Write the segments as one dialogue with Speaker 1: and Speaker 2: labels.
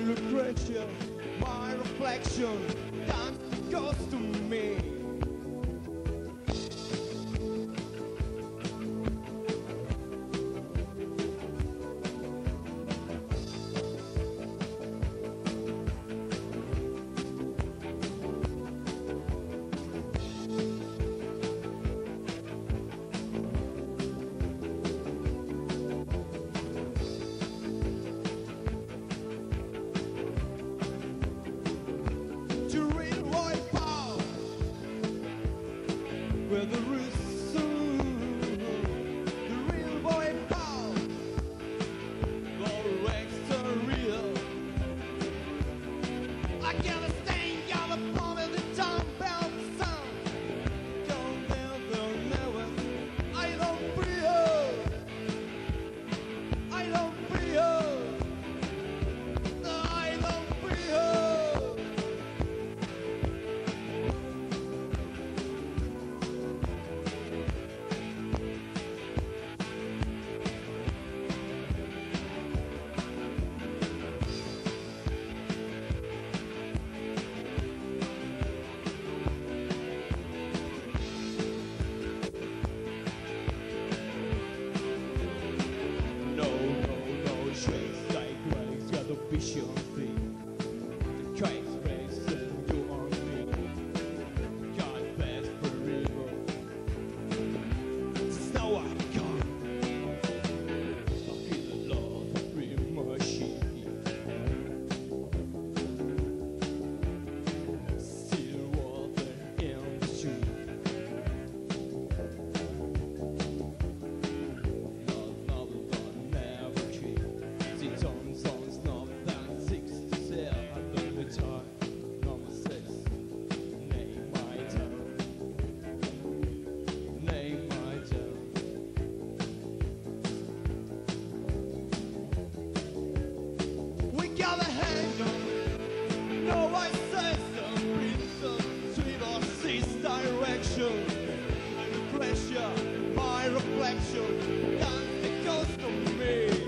Speaker 1: Lucretia, my reflection, dance goes to me. Where the roots the real boy Paul, the extra real. I gotta stay, gotta palm in the town bell sound. Don't never, I don't feel, I don't feel, I don't feel. Vision thing, the trace racing you on me. God bless forever. Snow I come. I feel the love of real machine. Still water in the street. Not but never cheap. Sit on songs not. Number 6, name my town. Name my town. We gotta hang on. No, I say some reason, sweet or cease direction. The pressure, my reflection, dance it goes to me.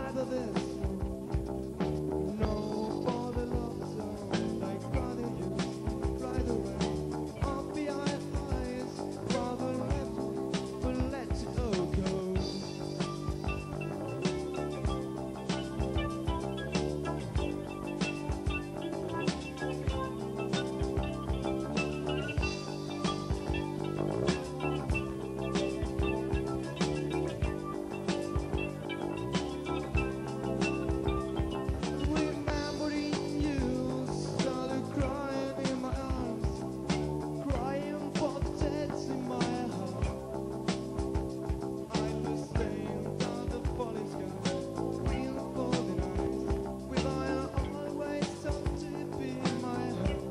Speaker 1: life of this. No for the love song, like rather you right away. Up behind eyes, rather left, but let it all go. Remembering you, started crying in my arms, crying for the deaths in my heart. I was staying down the falling sky, feeling for the night, with I always so deep in my heart.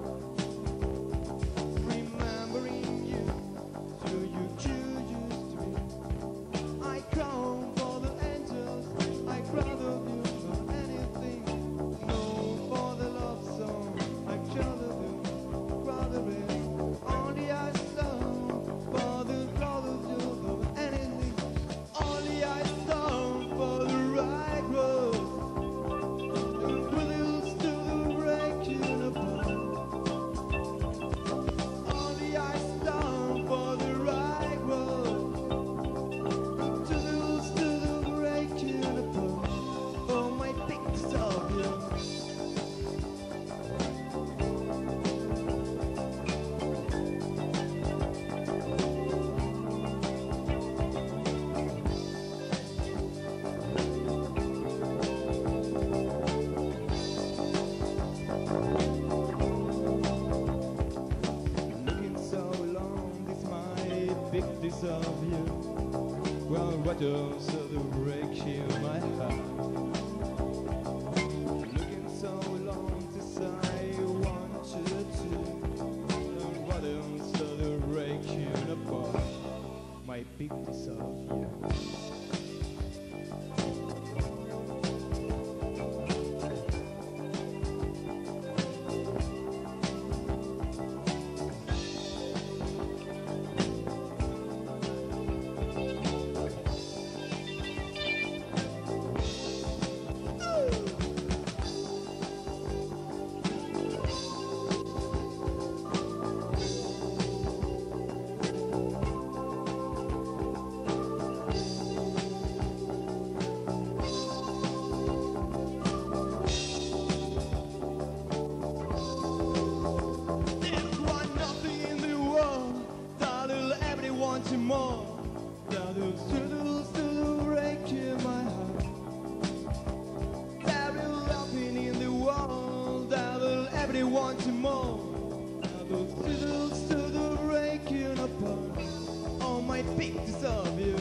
Speaker 1: Remembering you, so you used to be. I crown for the angels, I crown of you for anything. No for the love song, I crown of you, rather it. Only I song for the love of you for anything. Only I song for the right road. The wheels to the breaking apart. Only I song for the right road. To the breaking apart. Oh, my pictures of you. Looking so long, this my pictures of you. Well, what else of the breaking my heart? Looking so long, this I wanted to. And what else of the breaking apart? My pictures of you. There's one nothing in the world that'll ever want you more. That'll still break in my heart. There is nothing in the world that'll ever want you more. That'll still breaking apart. All my pictures of you.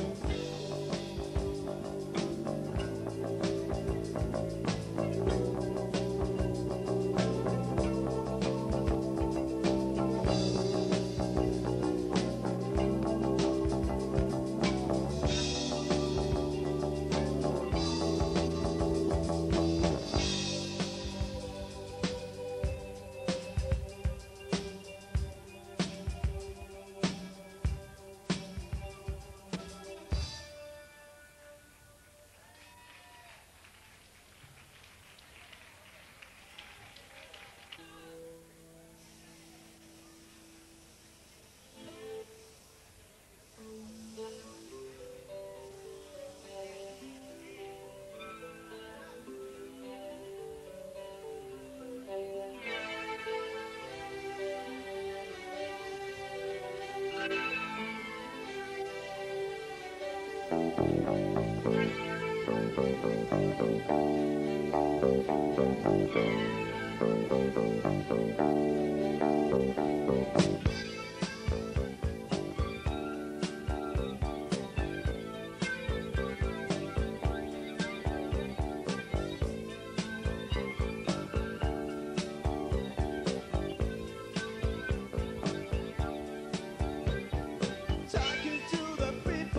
Speaker 1: Talking to the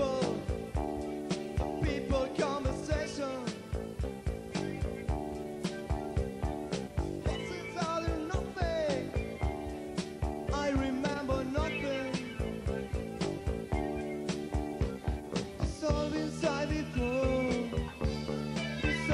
Speaker 1: people conversation. This is all or nothing. I remember nothing. Dissolve inside before.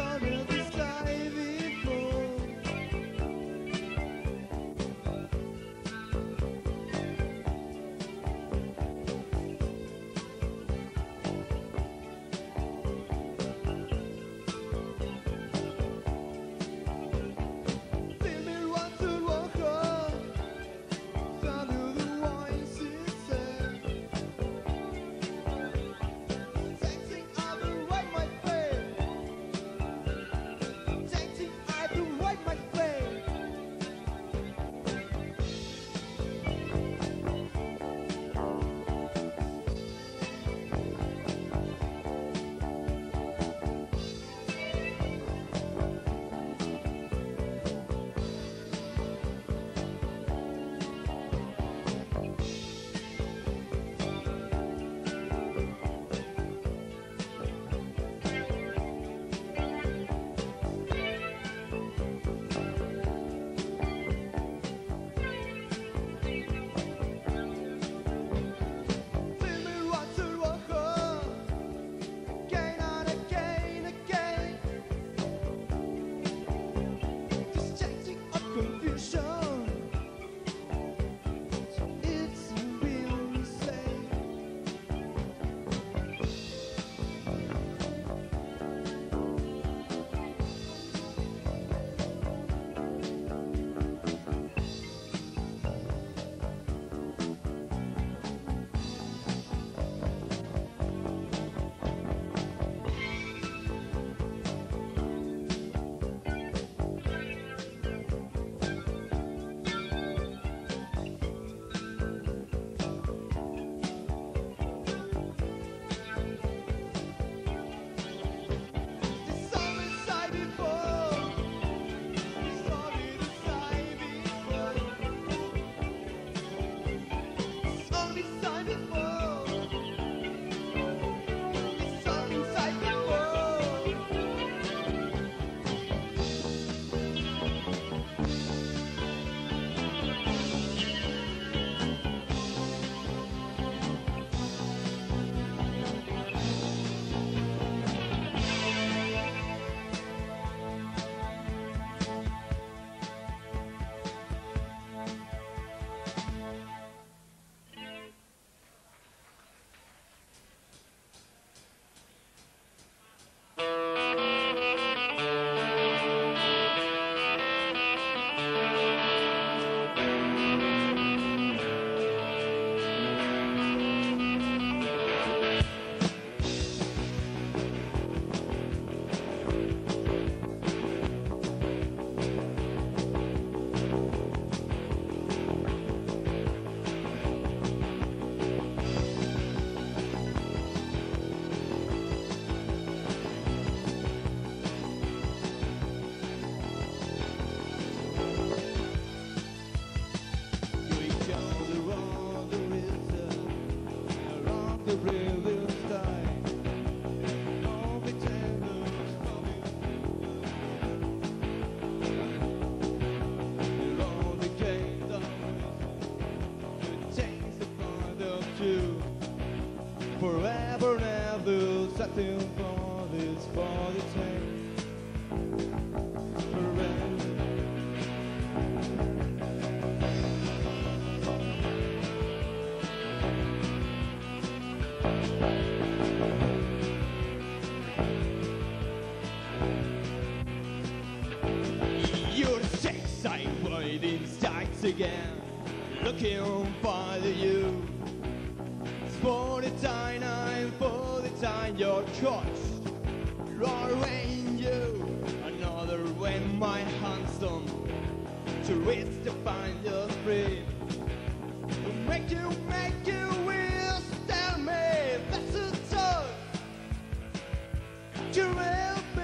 Speaker 1: once again, looking for you. For the time, I'm for the time, your choice. Roaring you, another when my handsome to reach to find your free. Make you will tell me that's a choice. You will be.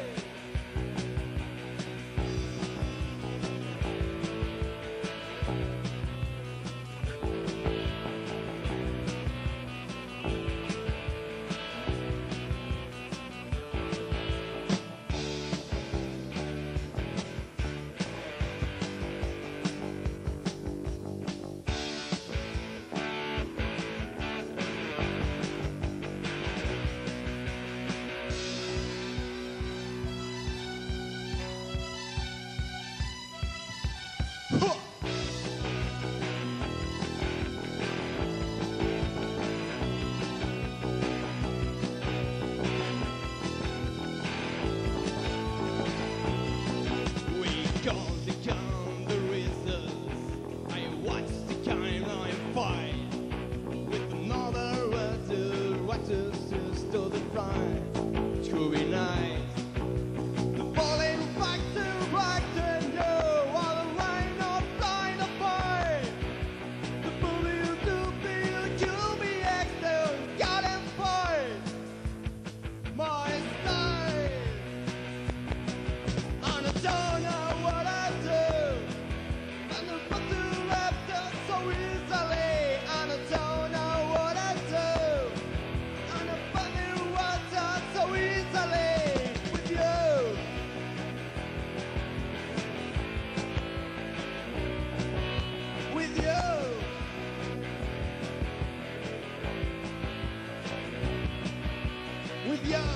Speaker 1: With you.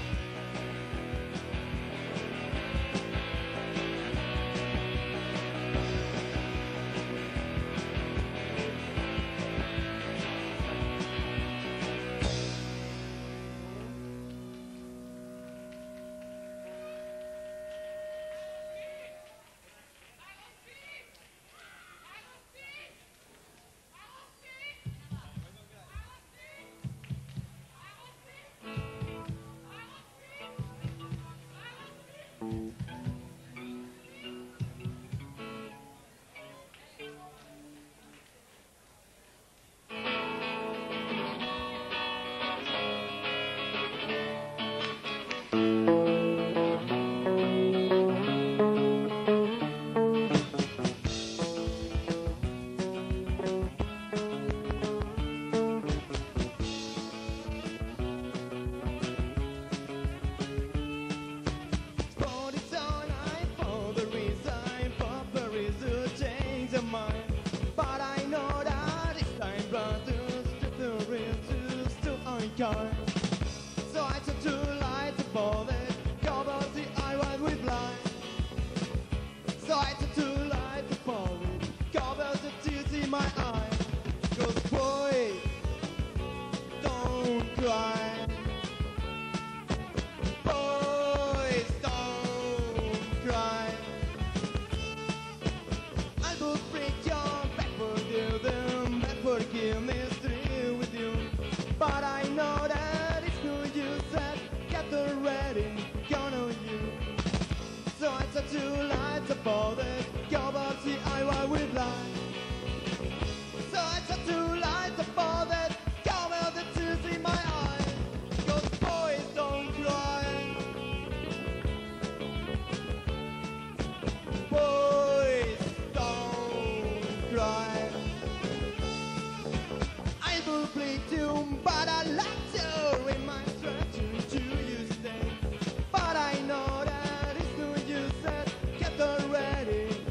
Speaker 1: So I took two lights above it, covered the eye wide with light. So I took two lights above it, covered the tears in my eyes. Cause boy, don't cry. Boys, don't cry. I will break your back for you, then back for forgiveness through with you. But I know that it's no use that get the ready gun on you. So I set two lights above it, cover the eye wide with light. So I set two lights above it, cover the tears in my eyes. Cause boys don't cry. Boys don't cry. I will bleed you, but I like to in my strength to you stay. But I know that it's no use that get ready.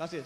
Speaker 1: Gracias.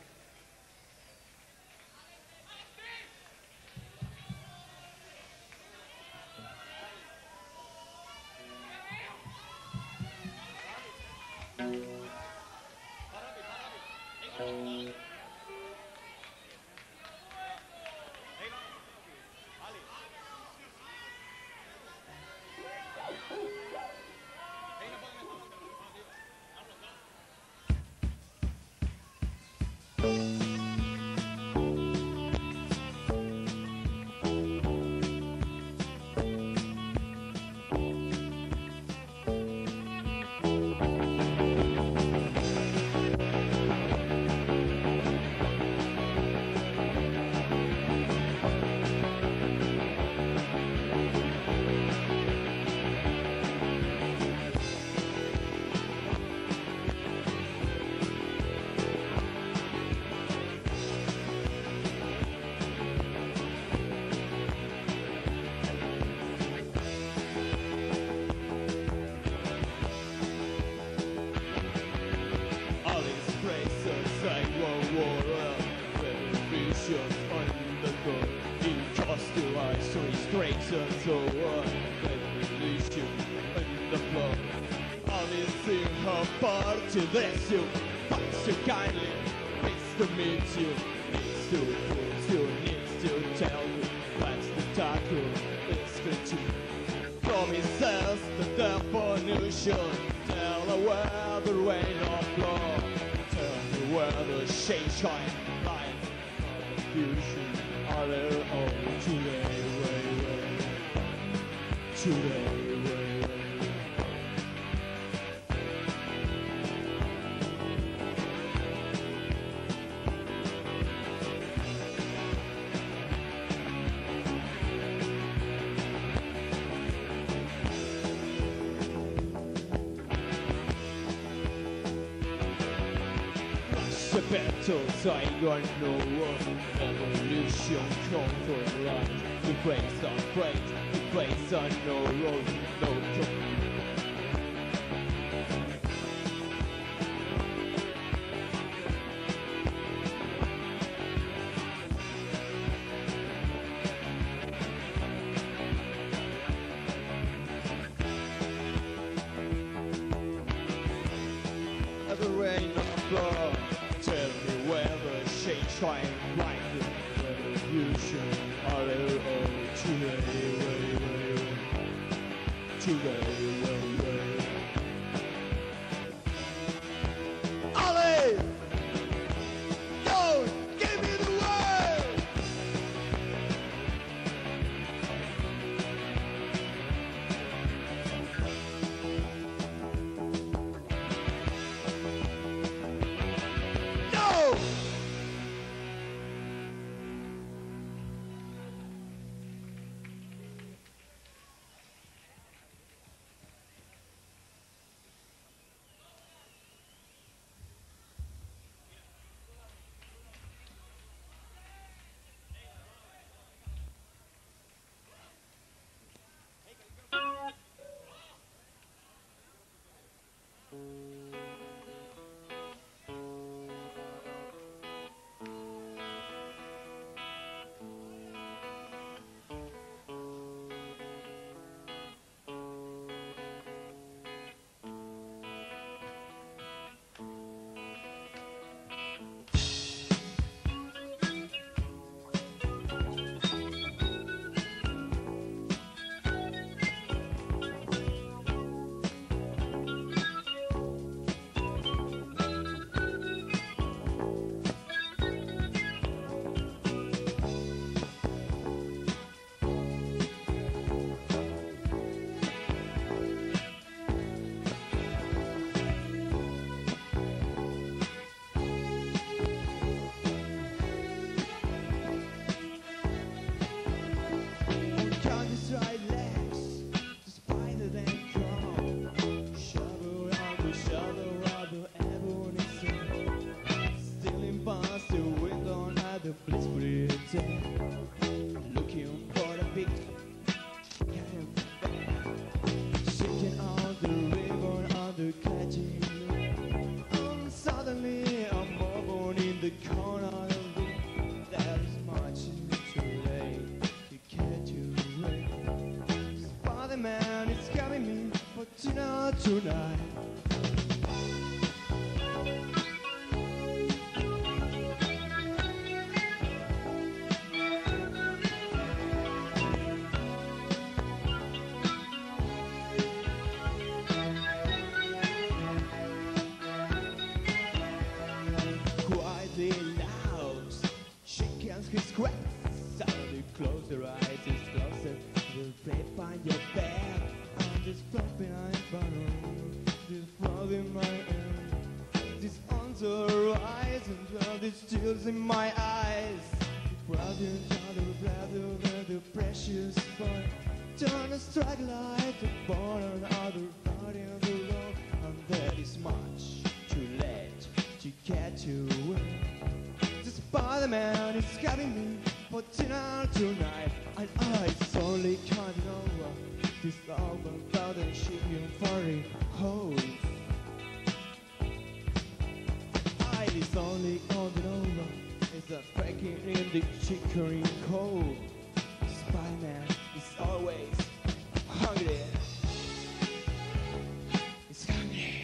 Speaker 1: Straight and so on, revolution on the floor. Only sing her part to this you. Thanks so kindly, needs to meet you, needs to prove you, needs to tell you what's the tackle, it's continue. Promises the definition, tell her where the rain or blow, tell her where the shade shine, light, confusion, are there all today. Today, the battles I got no one. Evolution come for life. The grace are great, the grace are no road, no joke. The rain on the floor, tell me where the shade shine bright. Revolution, are there all today, today, Ali! Yo, give me the word! No! Looking for the beat, sitting on the river on the catching. Suddenly I'm over tonight. Quietly loud, she can't scratch. Suddenly close her eyes, it's closer. Will play by your bed. I'm just flopping behind bottom. This flow in my hand. This on the horizon, these tears in my eyes. Brother, the precious boy. Turn a strike light upon another body on the road. And that is much too late to get you away. The Spider-Man is having me for dinner tonight. And it's only counting over this love about a chicken furry hole. It's only counting over. It's a breaking in the chicory cold. Spider-Man is always hungry. It's hungry.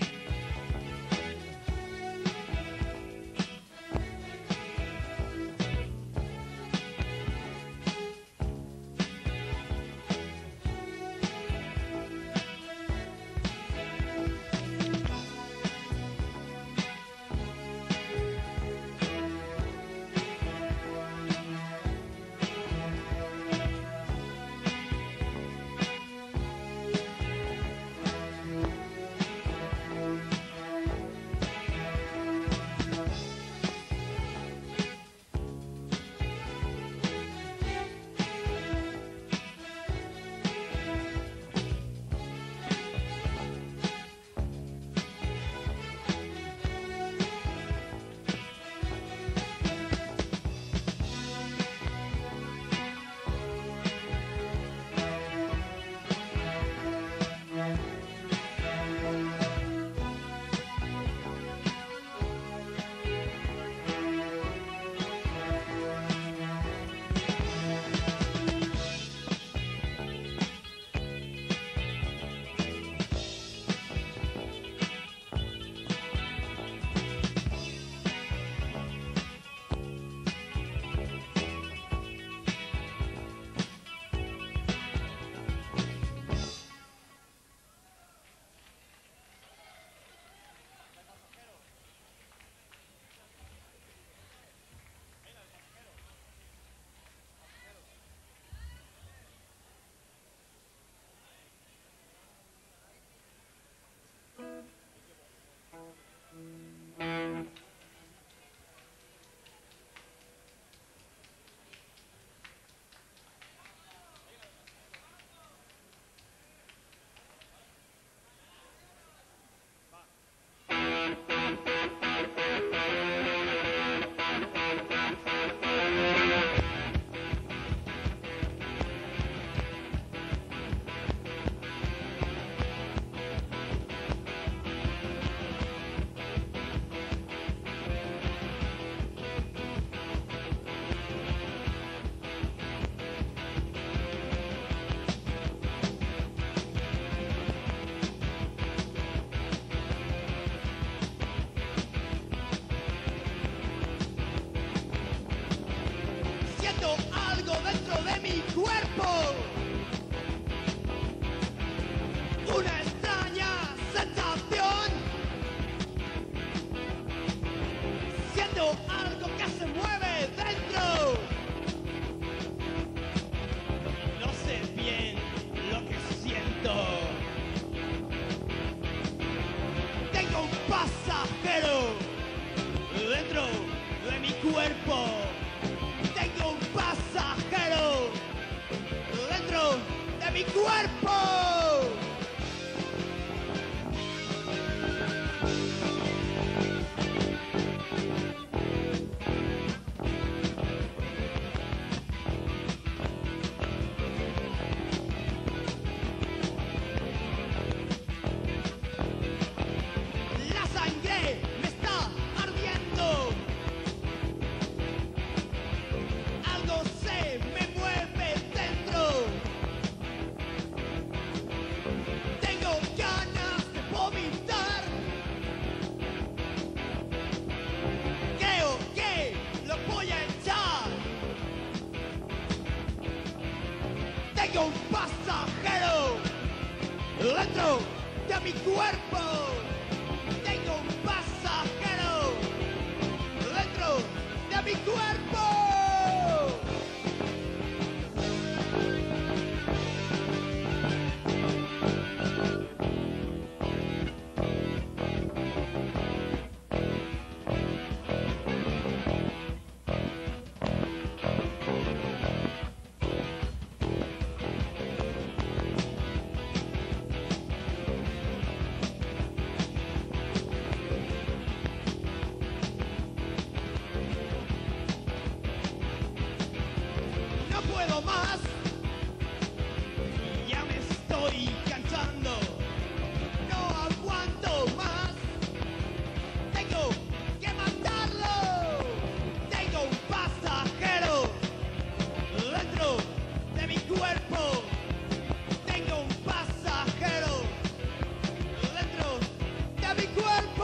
Speaker 1: Tengo un pasajero dentro de mi cuerpo. Tengo un pasajero dentro de mi cuerpo. No puedo más, ya me estoy cansando, no aguanto más, tengo que matarlo. Tengo un pasajero dentro de mi cuerpo. Tengo un pasajero dentro de mi cuerpo.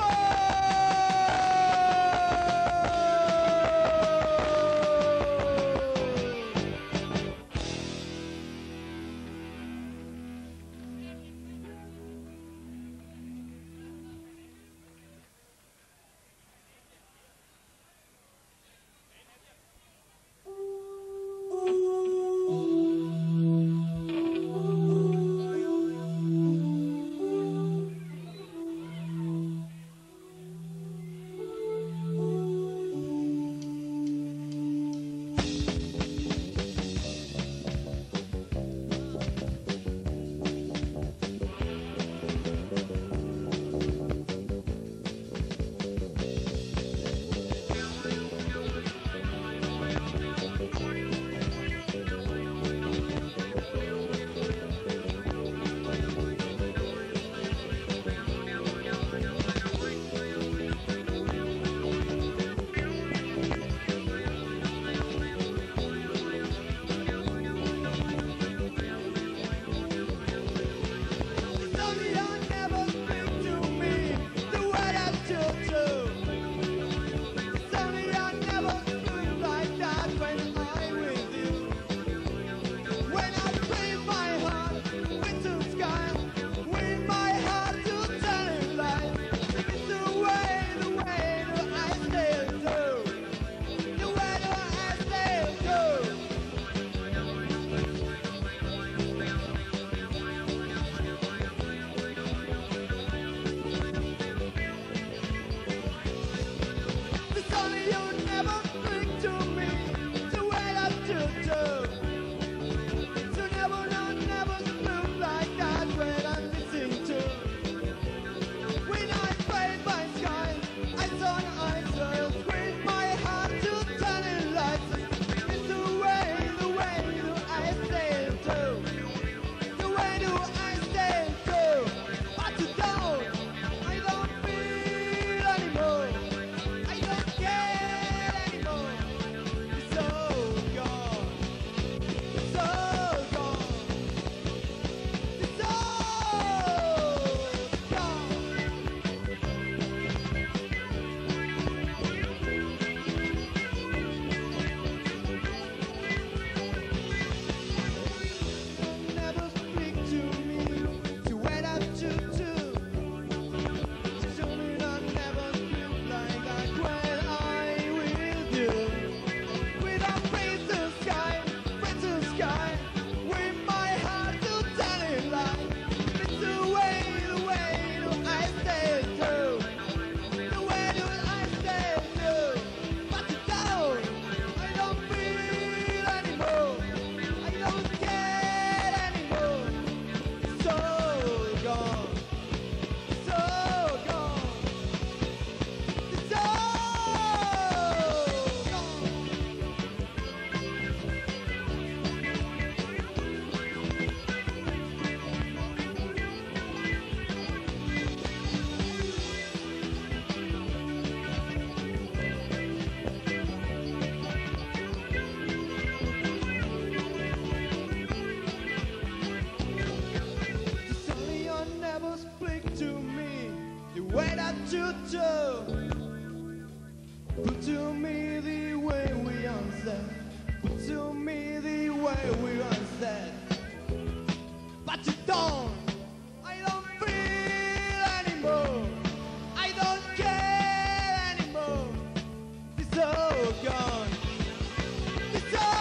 Speaker 1: you do. But to me the way we once said, but to me the way we once said, what you done. I don't feel anymore. I don't care anymore. It's all gone. It's all.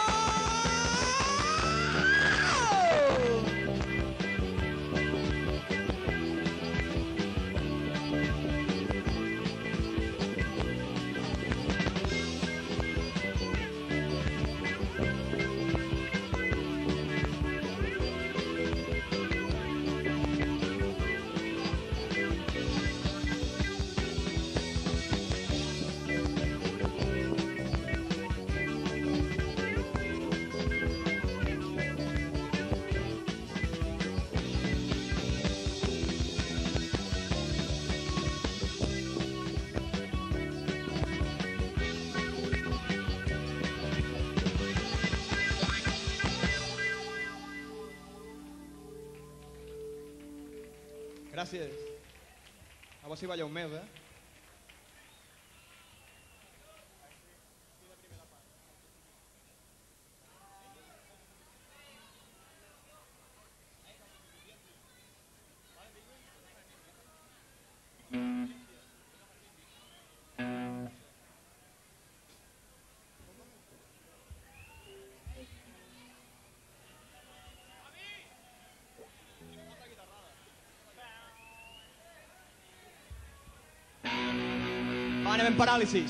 Speaker 1: Gràcies. A vos si balleu més, eh? Anem en paràlisis.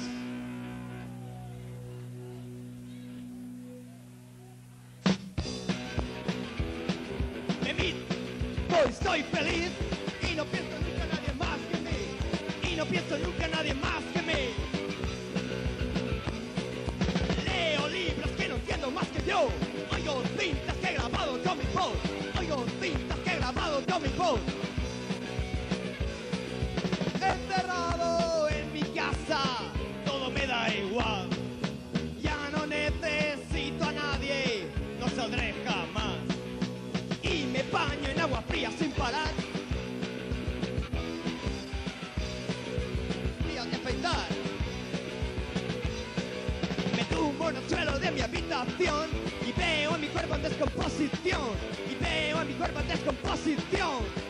Speaker 1: Me miro, hoy estoy feliz y no pienso nunca en nadie más que mí. Y no pienso nunca en nadie más que mí. Leo libros que no entiendo más que yo. Oigo cintas que he grabado con mi voz. Oigo cintas que he grabado con mi voz. Encerrado en mi casa, todo me da igual. Ya no necesito a nadie, no saldré jamás. Y me baño en agua fría sin parar. Días de afeitar. Me tumbo en el suelo de mi habitación y veo a mi cuerpo en descomposición. Y veo a mi cuerpo en descomposición.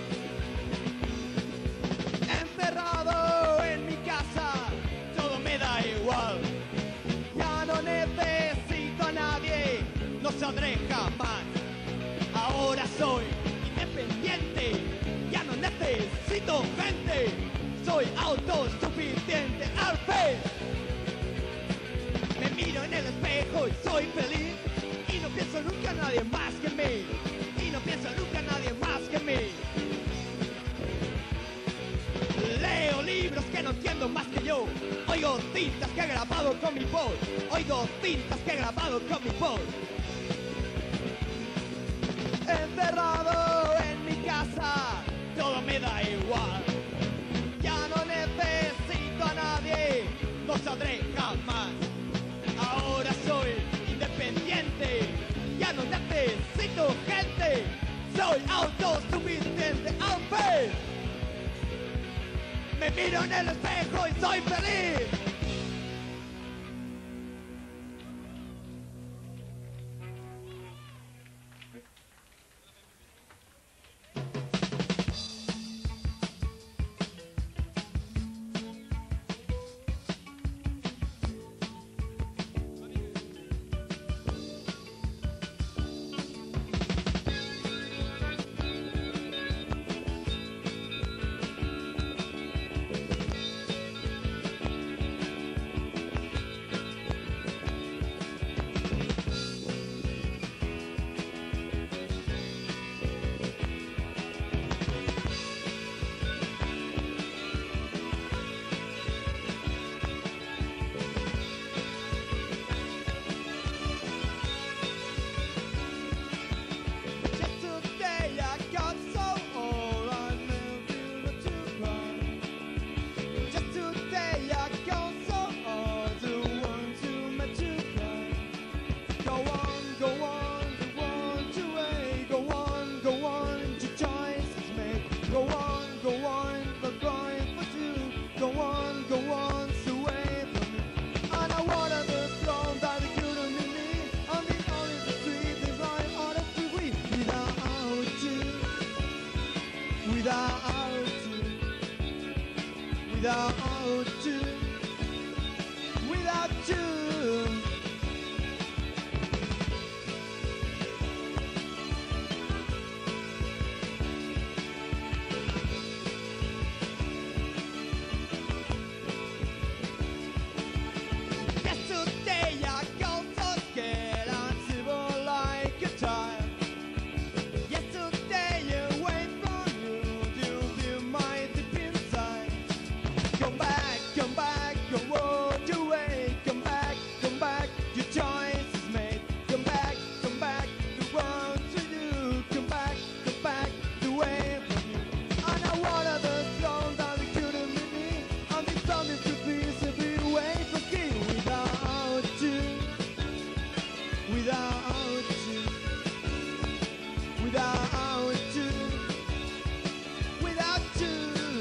Speaker 1: Encerrado en mi casa, todo me da igual. Ya no necesito a nadie, no saldré jamás. Ahora soy independiente, ya no necesito gente. Soy autosuficiente, al fin. Me miro en el espejo y soy feliz. Y no pienso nunca en nadie más que mí. Y no pienso nunca en nadie más que mí. Leo libros que no entiendo más que yo. Oigo cintas que he grabado con mi voz. Oigo cintas que he grabado con mi voz. Encerrado en mi casa, todo me da igual. Ya no necesito a nadie, no saldré jamás. Ahora soy independiente, ya no necesito gente. Soy autosuficiente, al fin. Me miro en el espejo y soy feliz. you, without you. Yesterday I got so scared and shiver like a child. Yesterday I wait for you to feel my deep inside. Come back, come walk away. Come back, your choice is made. Come back, the one to you. Come back, the way from you. And I wanted the song that you couldn't meet me. And this song is to please every way for you. Without you, without you, without you, without you.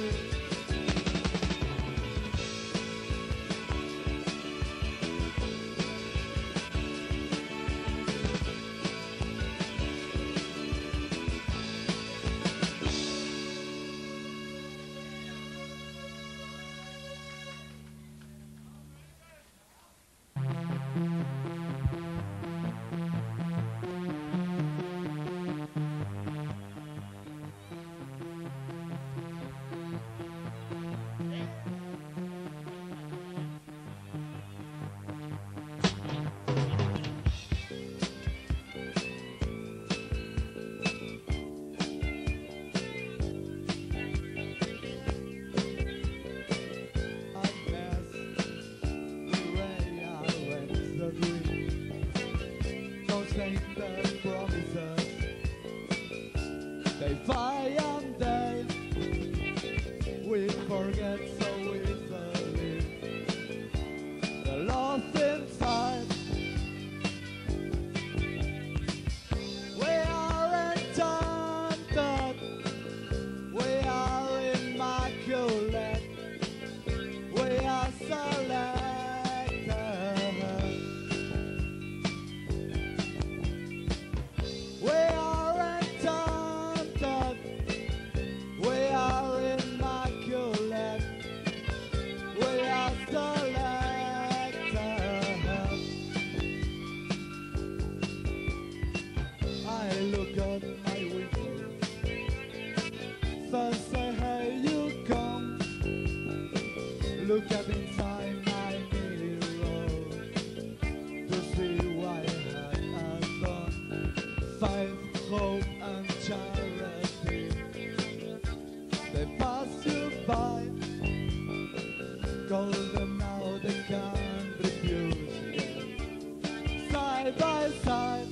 Speaker 1: They fly and they, we forget so easily. The lost inside. We are enchanted. We are immaculate. We are selected. We are enchanted. We are immaculate. We are selected. I look out my window. So say, hey, you come. Look at inside my mirror to see why I have done. Faith, hope, and charity, they pass you by. Call them now, they can't refuse again. Side by side,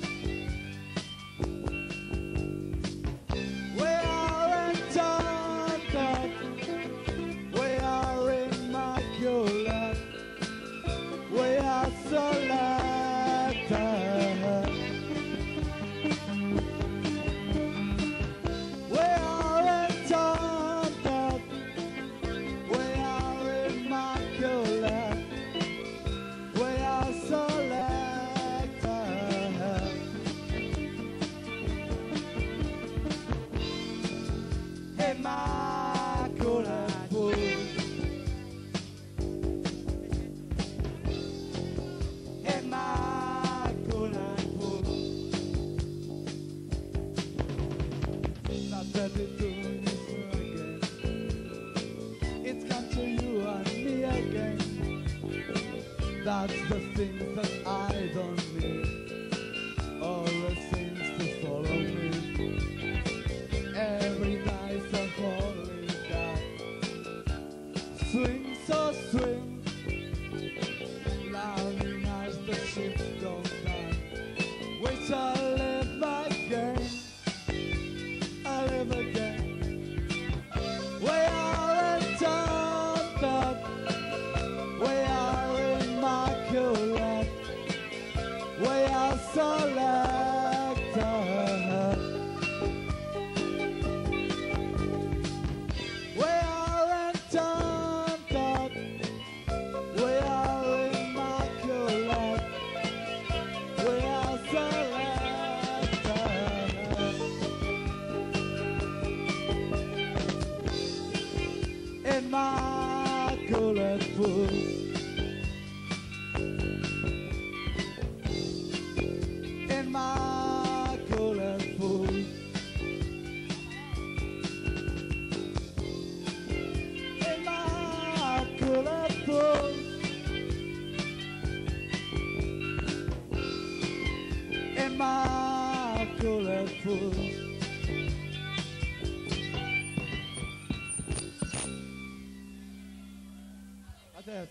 Speaker 1: we are enchanted. We are immaculate. We are selected. We are enchanted. We are immaculate. We are selected. Immaculate food. Immaculate food. Not that it's doing this again. It's come to you and me again. That's the things that I don't need. All the things to follow me. Every night's a holy night. Swing, so swing. Louding as the ships go down. We shall live again. I live again. We are enchanted. We are immaculate. We are selected. We are enchanted. We are immaculate. We are selected. Immaculate. colorful. Am I colorful? Am I colorful? Am I colorful? That's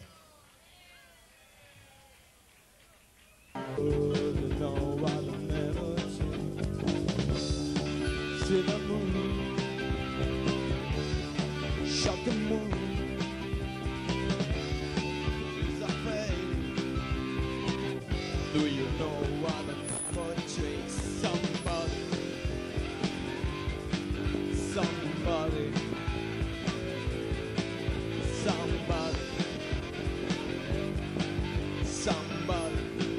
Speaker 1: you know I'll never change. See the moon, shut the moon. Is a fade. Do you know I'll never change? Somebody, somebody, somebody. Somebody.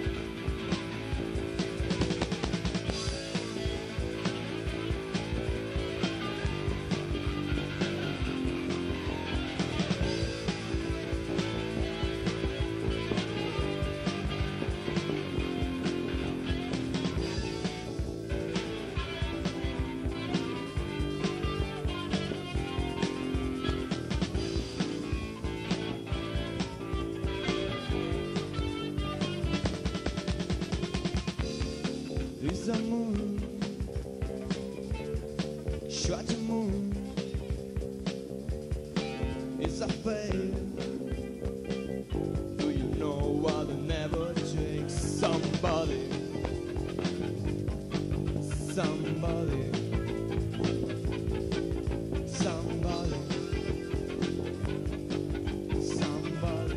Speaker 1: There's a moon, shut the moon. It's a fade. Do you know I'll never change? Somebody, somebody, somebody, somebody.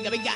Speaker 1: venga, venga.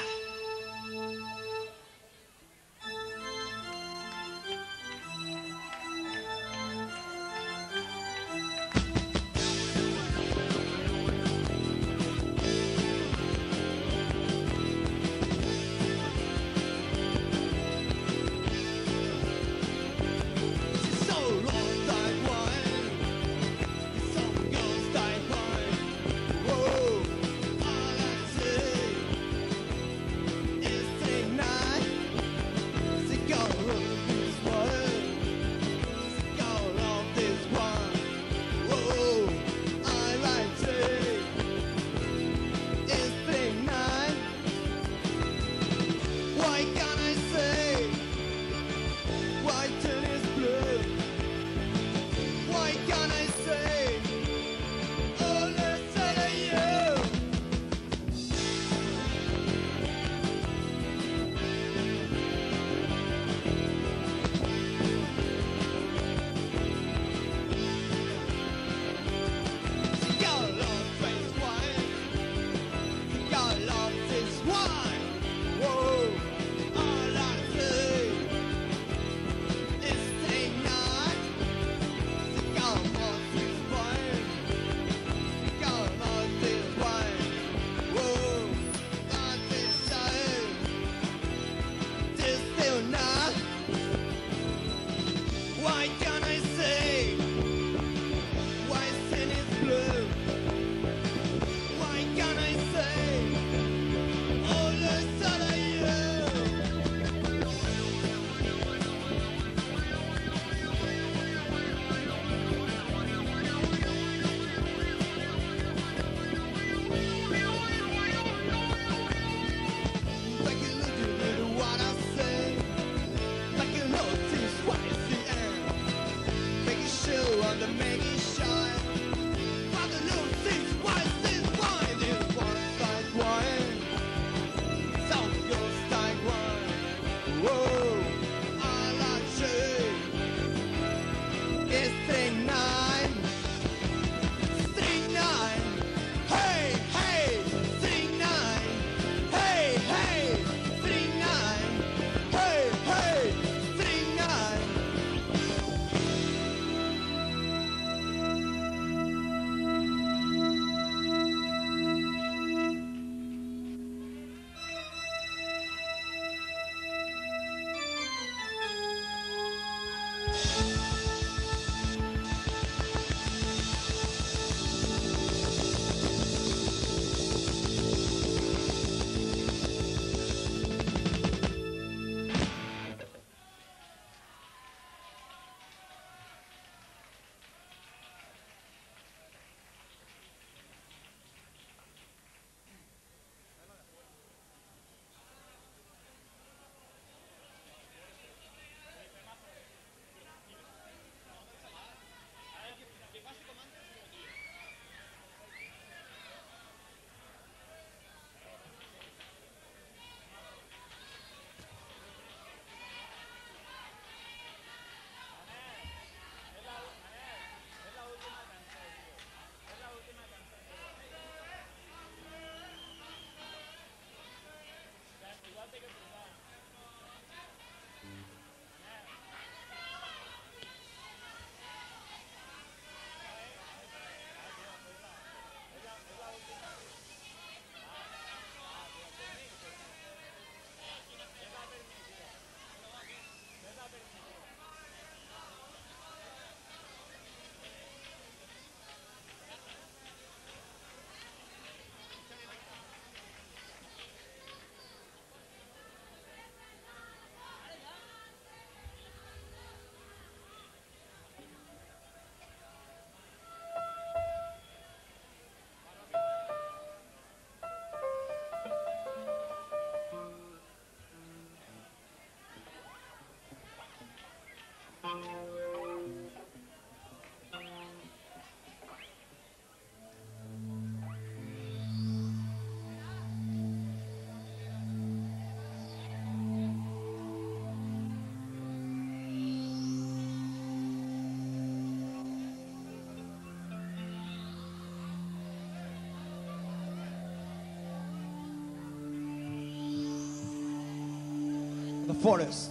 Speaker 1: forest.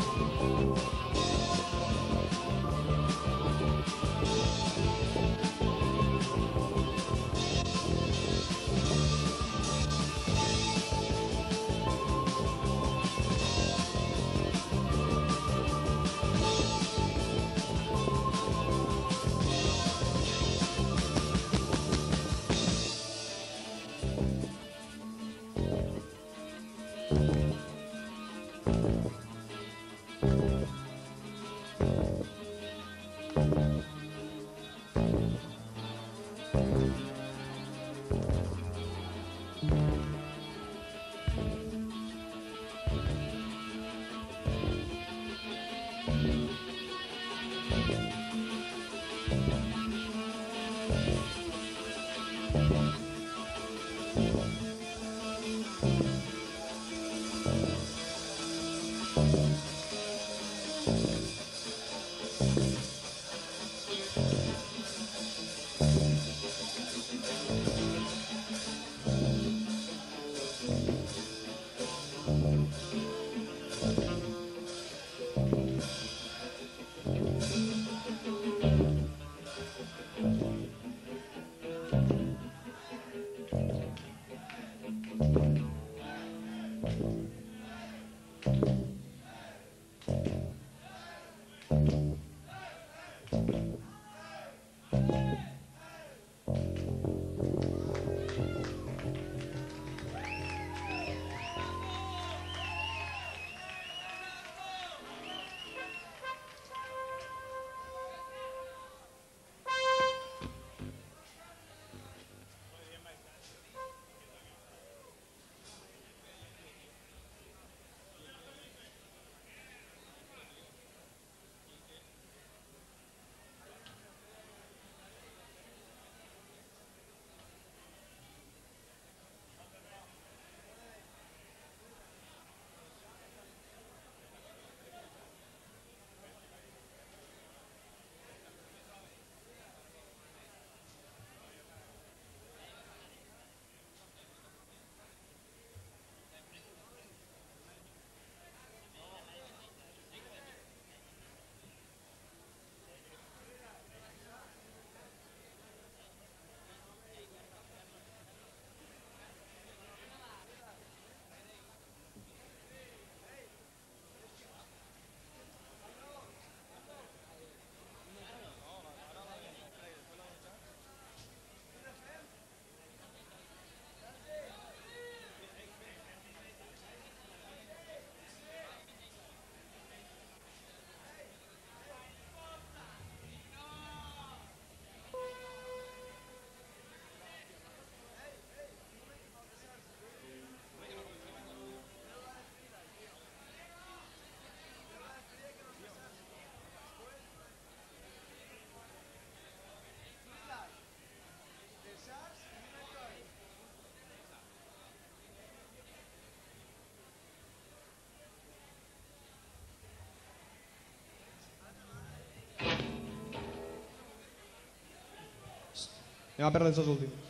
Speaker 2: Anem a perdre els dos últims.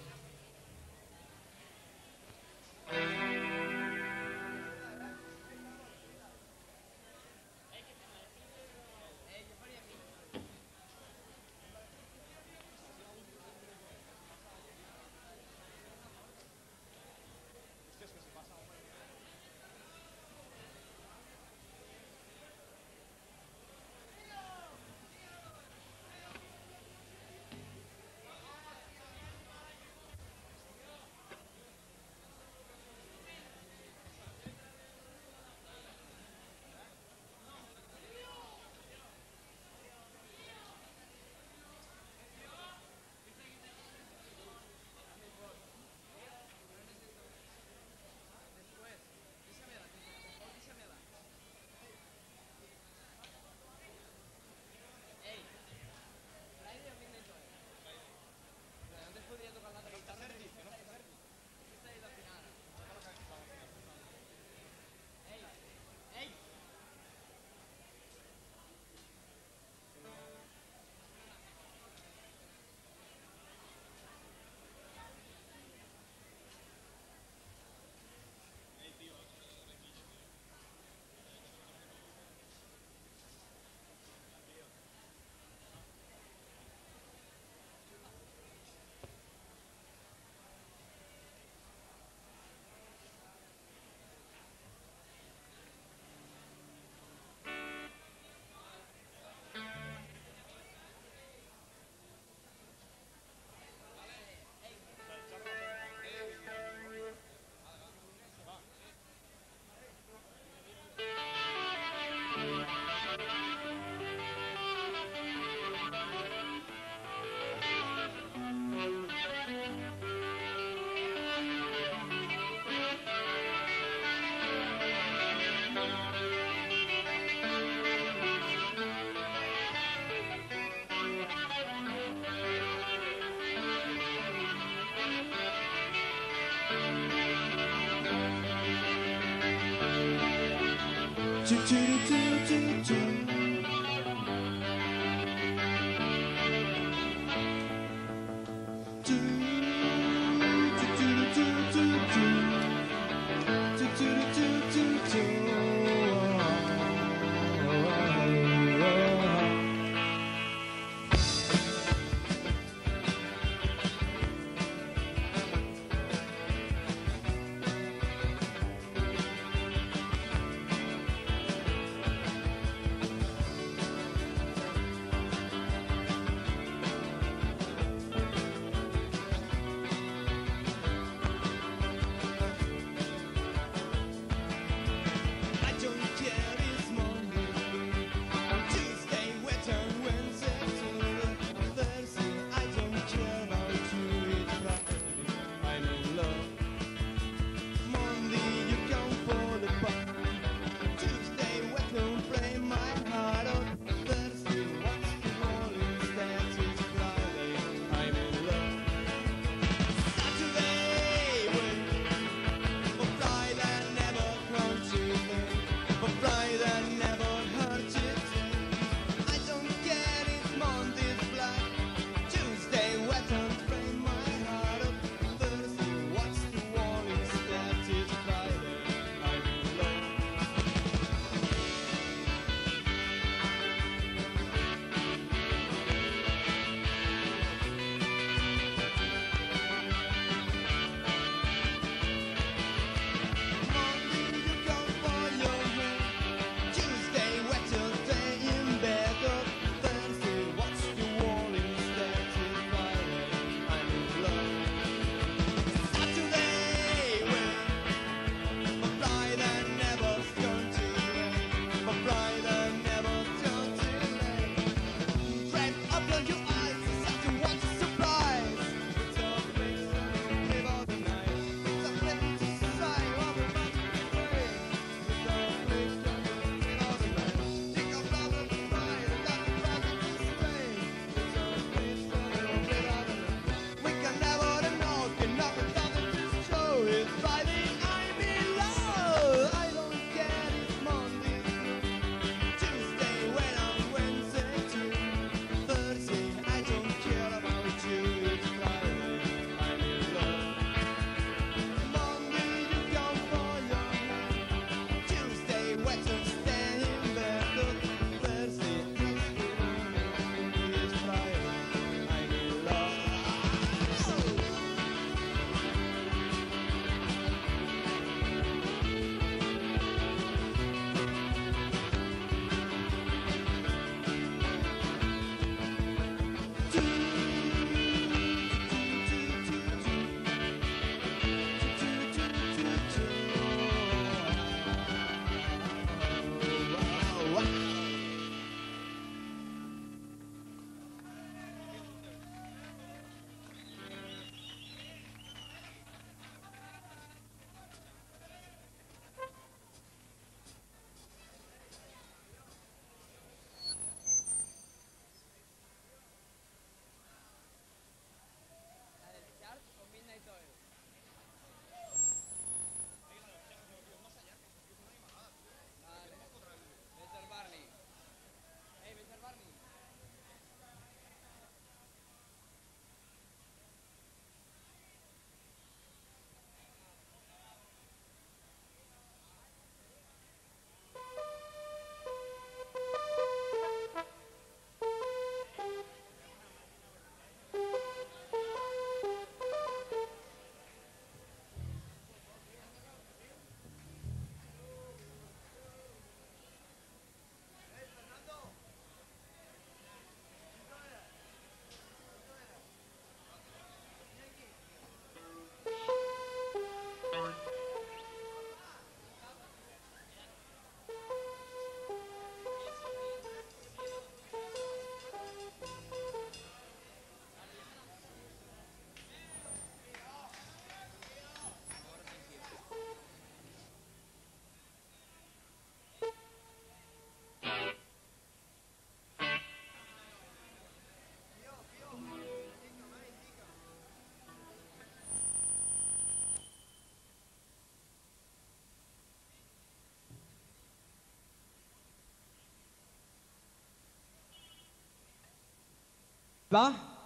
Speaker 3: Va?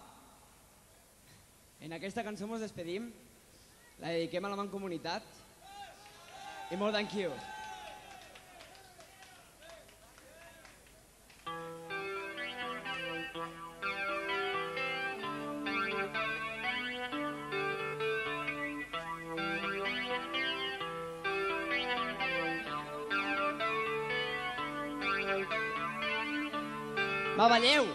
Speaker 3: En aquesta cançó ens despedim. La dediquem a la Mancomunitat. I molt thank you. Va, balleu!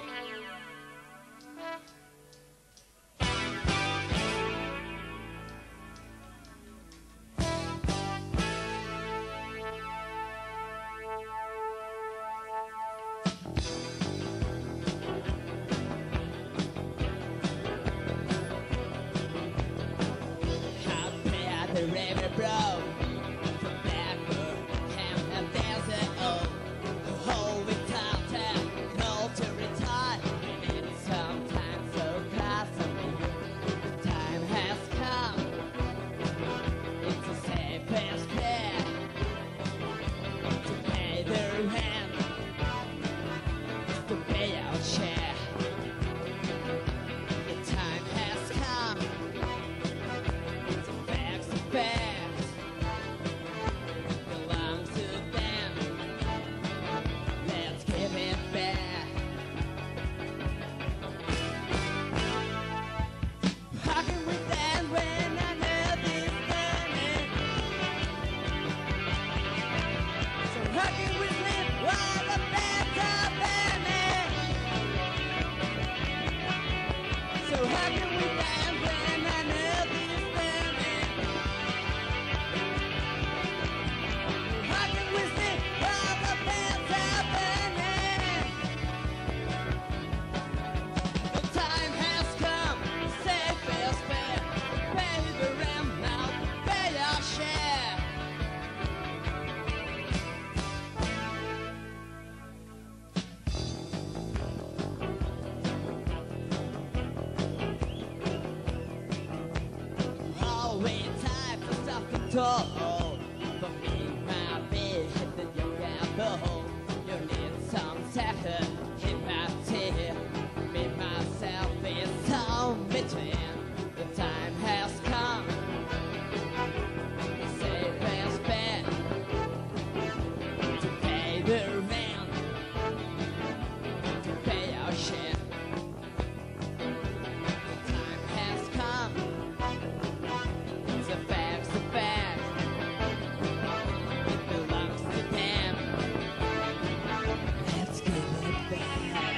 Speaker 4: The river broke from Bethlehem and desert oak. Hold it tight and cold to retire. And it's sometimes so costly. The time has come. It's the safest bet to pay their rent, to pay our share. The time has come. Facts belongs to them. Let's give it back. How can we stand when I know this coming? So how can we live while the beds are burning? So how can we stand when I know this coming? How can we sleep while the beds are burning? The time has come, the safest bet. Pay the rent now, pay our share. Always time for something told. For me, my bed, then you can go. You need some second empathy. Me, myself, is so between. The time has come. The safest bet to pay the rent, to pay our share. The time has come. It's a fact, it's a fact. It belongs to them. Let's give it back.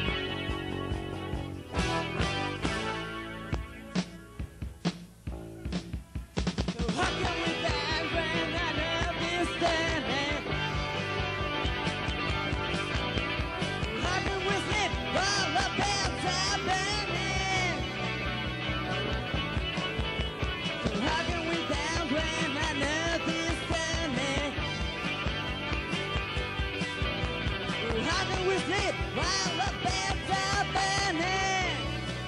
Speaker 4: So how can we stand when I know this standing? How can we sleep while the beds are burning? So how can we dance when I know this standing? How can we sleep while the beds are burning?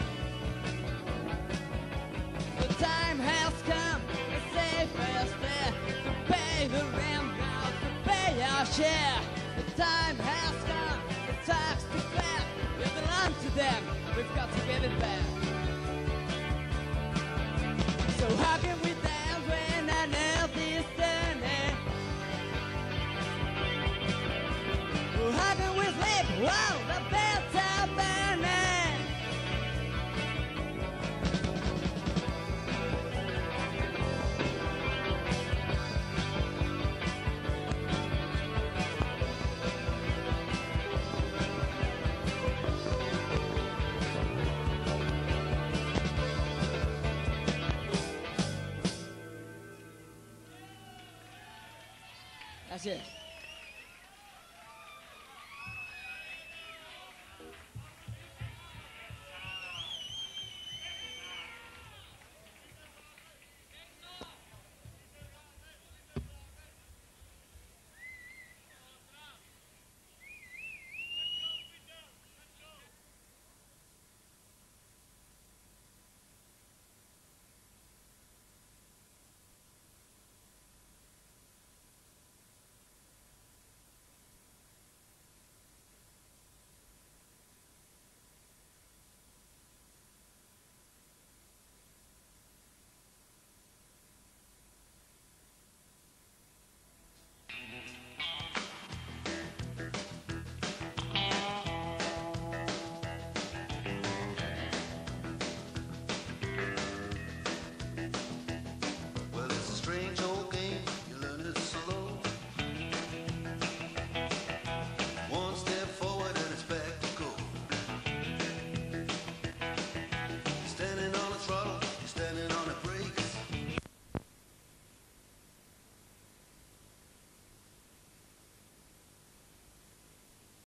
Speaker 4: The time has come, the safest bet to pay the rent now, to pay our share. The time has come, the tax to pay. We belong to them, we've got to give it back. So how can we dance when I know this turning? How can we sleep while the beds are burning? Gràcies.